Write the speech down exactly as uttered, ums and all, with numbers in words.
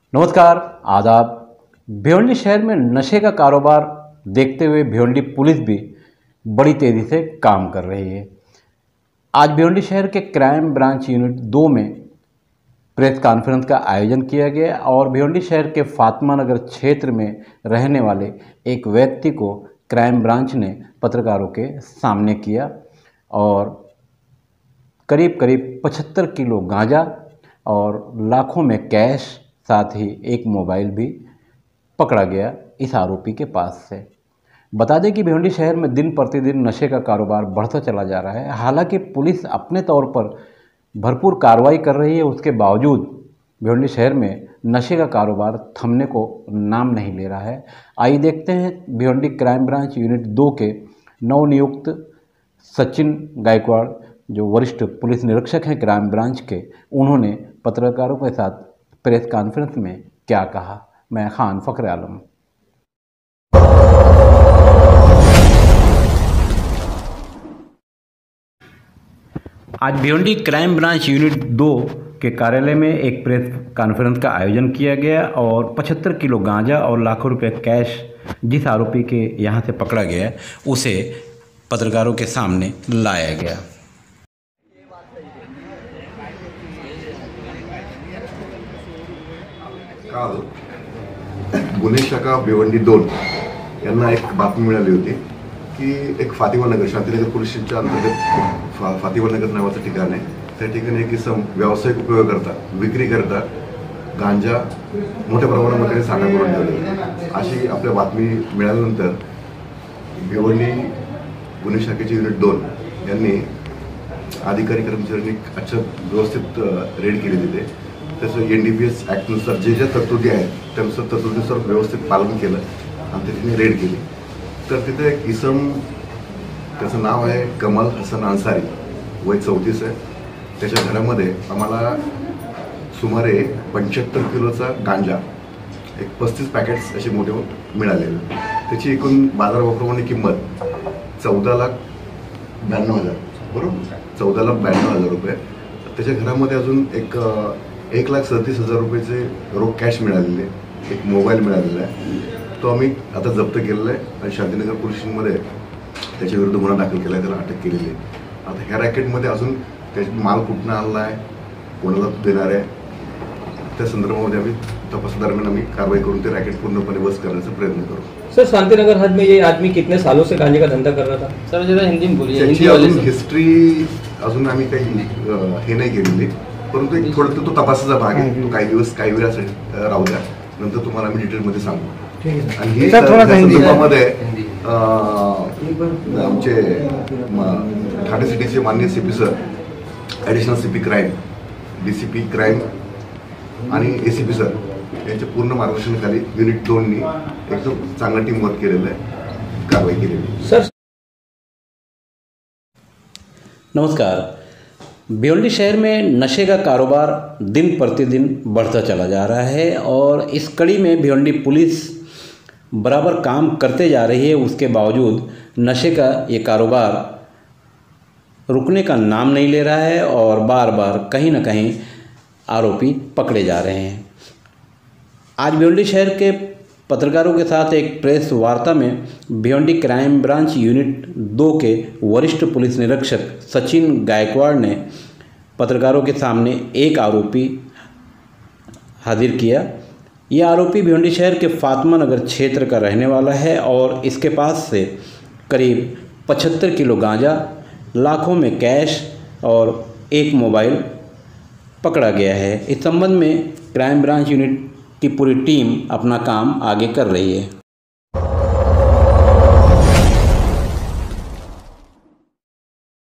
नमस्कार, आदाब। भिवंडी शहर में नशे का कारोबार देखते हुए भिवंडी पुलिस भी बड़ी तेज़ी से काम कर रही है। आज भिवंडी शहर के क्राइम ब्रांच यूनिट दो में प्रेस कॉन्फ्रेंस का आयोजन किया गया और भिवंडी शहर के फातिमा नगर क्षेत्र में रहने वाले एक व्यक्ति को क्राइम ब्रांच ने पत्रकारों के सामने किया और करीब करीब पचहत्तर किलो गांजा और लाखों में कैश, साथ ही एक मोबाइल भी पकड़ा गया इस आरोपी के पास से। बता दें कि भिवंडी शहर में दिन प्रतिदिन नशे का कारोबार बढ़ता चला जा रहा है। हालांकि पुलिस अपने तौर पर भरपूर कार्रवाई कर रही है, उसके बावजूद भिवंडी शहर में नशे का कारोबार थमने को नाम नहीं ले रहा है। आइए देखते हैं भिवंडी क्राइम ब्रांच यूनिट दो के नवनियुक्त सचिन गायकवाड़, जो वरिष्ठ पुलिस निरीक्षक हैं क्राइम ब्रांच के, उन्होंने पत्रकारों के साथ प्रेस कॉन्फ्रेंस में क्या कहा। मैं खान फखर आलम। आज भिवंडी क्राइम ब्रांच यूनिट दो के कार्यालय में एक प्रेस कॉन्फ्रेंस का आयोजन किया गया और पचहत्तर किलो गांजा और लाखों रुपए कैश जिस आरोपी के यहां से पकड़ा गया उसे पत्रकारों के सामने लाया गया। काल गुन्हे शाखा भिवंडी दोन यांना एक बातमी मिळाली होती की एक फातिमा नगर शांतीनगर पोलीस स्टेशनच्या अंतर्गत फा फातिमा नगर नावाचं ठिकाण आहे। त्या ठिकाणी एक इसम व्यावसायिक उपयोग करता विक्री करता गांजा मोठ्या प्रमाणामध्ये साठा करून ठेवले अशी आपल्या बातमी मिळाल्यानंतर भिवंडी गुन्हे शाखेचे युनिट दोन यांनी अधिकारी कर्मचाऱ्यांनी अच्छा व्यवस्थित रेड केली तिथे। तसं एन डी पी एस ॲक्टनुसार जे ज्या तरतुदी आहेत त्यानुसार तरतुदीनुसार व्यवस्थित पालन केलं आणि तिथे रेड केली। तर तिथे एक इसम, त्याचं नाव आहे कमल हसन अन्सारी, वय चौतीस आहे। त्याच्या घरामध्ये आम्हाला सुमारे पंच्याहत्तर किलोचा गांजा, एक पस्तीस पॅकेट्स असे मोठे मिळालेले। त्याची एकूण बाजारभावाप्रमाणे किंमत चौदा लाख ब्याण्णव हजार बरोबर चौदा लाख ब्याण्णव हजार रुपये। त्याच्या घरामध्ये अजून एक एक लाख सदतीस हजार रुपयेचे रोख कॅश मिळालेले, एक मोबाईल मिळालेला आहे, तो आम्ही आता जप्त केलेला आहे आणि शांतीनगर पोलीस स्टेशनमध्ये त्याच्याविरुद्ध गुन्हा दाखल केला आहे, त्याला अटक केलेली आहे। आता ह्या रॅकेटमध्ये अजून त्याची माल कुठनं आणला आहे, कोणाला देणार आहे, त्या संदर्भामध्ये आम्ही तपासादरम्यान आम्ही कारवाई करून ते रॅकेट पूर्णपणे बस करण्याचा प्रयत्न करू। सर, शांतिनगर हद में ये आदमी कितने सालों से गांजे का धंधा कर रहा था? सर जरा हिंदी में बोलिए। त्याची अजून हिस्ट्री अजून आम्ही काही हे नाही केलेली, परंतु एक थोडं तो तपासाचा भाग आहे, तो काही दिवस काही वेळासाठी राहू द्या, नंतर तुम्हाला आम्ही डिटेलमध्ये सांगू। आणि हे संदर्भामध्ये आमचे ठाणे सिटीचे माननीय C P sir, additional C P crime, D C P crime आणि ए सी पी सर यांच्या पूर्ण मार्गदर्शनाखाली युनिट दोननी एकदम चांगला टीम वर्क केलेलं आहे, कारवाई केलेली। सर नमस्कार। भिवंडी शहर में नशे का कारोबार दिन प्रतिदिन बढ़ता चला जा रहा है और इस कड़ी में भिवंडी पुलिस बराबर काम करते जा रही है। उसके बावजूद नशे का ये कारोबार रुकने का नाम नहीं ले रहा है और बार बार कहीं ना कहीं आरोपी पकड़े जा रहे हैं। आज भिवंडी शहर के पत्रकारों के साथ एक प्रेस वार्ता में भिवंडी क्राइम ब्रांच यूनिट दो के वरिष्ठ पुलिस निरीक्षक सचिन गायकवाड़ ने पत्रकारों के सामने एक आरोपी हाजिर किया। यह आरोपी भिवंडी शहर के फातिमा नगर क्षेत्र का रहने वाला है और इसके पास से करीब पचहत्तर किलो गांजा, लाखों में कैश और एक मोबाइल पकड़ा गया है। इस संबंध में क्राइम ब्रांच यूनिट की पूरी टीम अपना काम आगे कर रही है।